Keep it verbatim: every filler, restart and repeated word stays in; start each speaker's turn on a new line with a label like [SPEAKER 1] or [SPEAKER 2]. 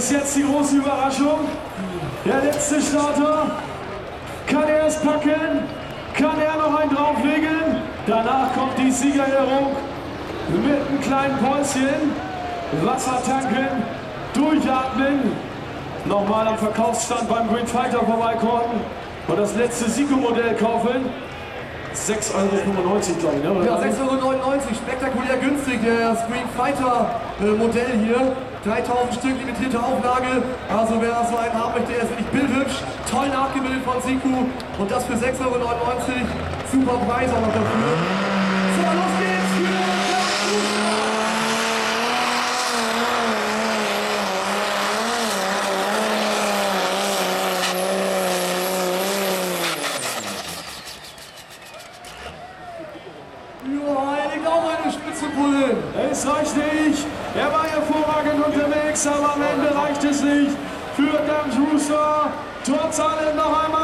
[SPEAKER 1] ist jetzt die große Überraschung. Der letzte Starter. Kann er es packen? Kann er noch einen drauflegen? Danach kommt die Siegerehrung mit einem kleinen Päuschen. Wasser tanken, durchatmen. Nochmal am Verkaufsstand beim Green Fighter vorbeikommen und das letzte Siko-Modell kaufen. sechs Euro fünfundneunzig, glaube ich, ne?
[SPEAKER 2] Ja, sechs Euro neunundneunzig, spektakulär günstig, das Green Fighter äh, Modell hier. dreitausend Stück, limitierte Auflage. Also wer so einen haben möchte, der ist wirklich bildhübsch. Toll nachgebildet von Siku. Und das für sechs Euro neunundneunzig. Super Preis auch noch dafür. So, los geht's für
[SPEAKER 1] Es reicht nicht. Er war hervorragend unterwegs, aber am Ende reicht es nicht für Dan Schuster. Trotz allem noch einmal.